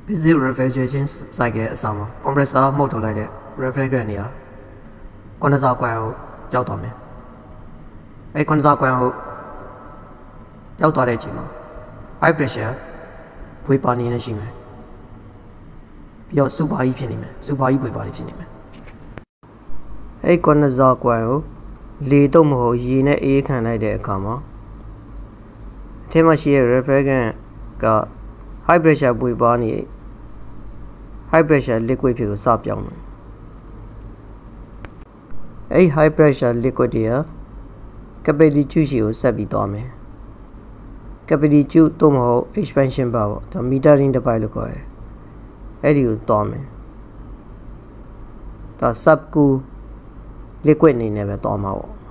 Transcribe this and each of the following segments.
basic refrigeration cycle အစားမှာ compressor မှုတ်ထုတ်လိုက်တဲ့ refrigerant တွေကcondenser coil ကိုရောက်သွားမယ်။အဲဒီ condenser coil ကိုရောက်သွားတဲ့အချိန်မှာ high pressure ဘွေပါနေနေရှိမယ်။ပြီးတော့ super heat ဖြစ်နေမယ်။ super heat ဘွေပါနေဖြစ်နေမယ်။အဲဒီ condenser coil ကိုလေတော့မဟုတ်ရေနဲ့အေးခံလိုက်တဲ့အခါမှာအထက်မှာရှိတဲ့ refrigerant က high pressure ဘွေပါနေ high pressure liquid ဖြစ်ကိုစပြောင်းမယ်။အဲဒီ high pressure liquid တွေက capillary tube ရှိကိုဆက်ပြီးသွားမယ်။ capillary tube တော့မဟုတ် expansion valve ပေါ့။ဒါ metering device လို့ခေါ်တယ်။အဲဒီကိုသွားမယ်။ဒါ subcool liquid အနေနဲ့ပဲသွားမှာပေါ့။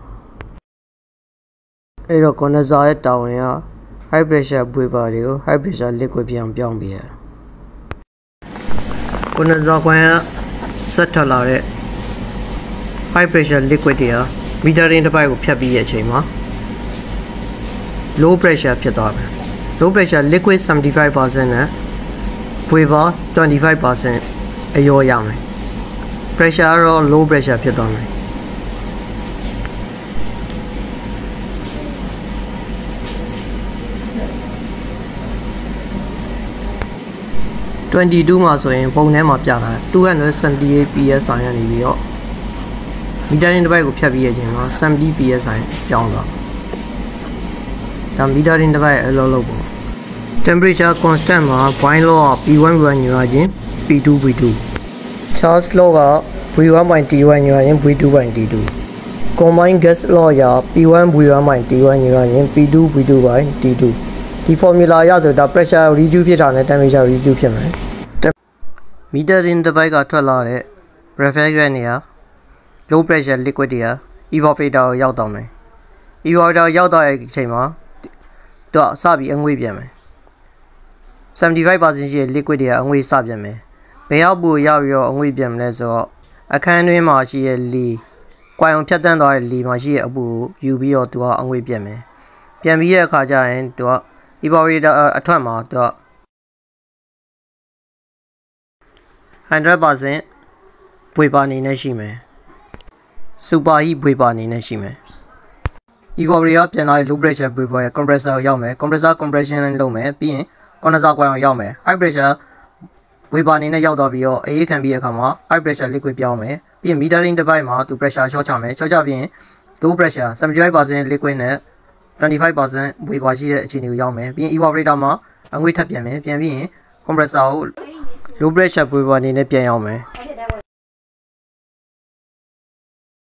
အဲဒီတော့ condenser ရဲ့တာဝန်က high pressure ဘွေပါတွေကို high pressure liquid ဖြစ်အောင်ပြောင်းပေးရ။ condenser coil ဆက်ထွက်လာတဲ့ high pressure liquid တွေက metering device ကိုဖြတ်ပြီးရဲ့အချိန်မှာ low pressure ဖြစ်သွားတယ်။ low pressure liquid 75% နဲ့ vapor 25% အရောရမယ်။ pressure ကတော့ low pressure ဖြစ်သွားမယ်။ 22မှာဆိုရင်ပုံထဲမှာပြတာ278 psi ရနေပြီးတော့ metering device ကိုဖြတ်ပြီးရခြင်းမှာ70 psi ပြောင်းသွားဒါ metering device အလုပ်လုပ်ပေါ့ temperature constant မှာ boil law က P1 V1 ညွှန်ခြင်း P2 V2 Charles law က V1/T1 ညွှန်ခြင်း V2/T2 combined gas law က P1 V1/T1 ညွှန်ခြင်း P2 V2/T2 ဒီ formula ရဆိုဒါ pressure reduce ဖြစ်တာနဲ့ temperature reduce ဖြစ်မယ်metering device ကထွက်လာတဲ့ refrigerant တွေက low pressure liquid တွေက evaporator ကိုရောက်တော့မယ် evaporator ရောက်တော့တဲ့အချိန်မှာသူကစပြီးအငွေ့ပြန်မယ် 75% ရှိတဲ့ liquid တွေကအငွေ့စပြန်မယ်ဘယ်ရောက်ပို့ရောက်ပြီးတော့အငွေ့ပြန်မလဲဆိုတော့အခန်းတွင်းမှာရှိတဲ့လေကွိုင်အောင်ဖြတ်တန်းသွားတဲ့လေမှာရှိတဲ့အပူကိုယူပြီးတော့သူကအငွေ့ပြန်မယ်ပြန်ပြီးတဲ့အခါကျရင်သူက evaporator အထွက်မှာသူက 100% ဘွေပါအနေနဲ့ရှိမယ် super heat ဘွေပါအနေနဲ့ရှိမယ် evaporator ပြန်လာတဲ့ low pressure ဘွေပါရဲ့ compressor ကိုရောက်မယ် compressor compression လုပ်မယ်ပြီးရင် condenser coil ကိုရောက်မယ် high pressure ဘွေပါအနေနဲ့ရောက်သွားပြီးတော့အေးခံပြီးတဲ့အခါမှာ high pressure liquid ပြောင်းမယ်ပြီးရင် metering device မှာသူ pressure လျှော့ချမယ်လျှော့ချပြီးရင် low pressure 75% liquid နဲ့ 25% ဘွေပါရှိတဲ့အခြေအနေကိုရောက်မယ်ပြီးရင် evaporator မှာအငွေ့ထပ်ပြန်မယ်ပြန်ပြီးရင် compressor ကို low pressure ဘွေပါအနေနဲ့ပြန်ရောက်မယ်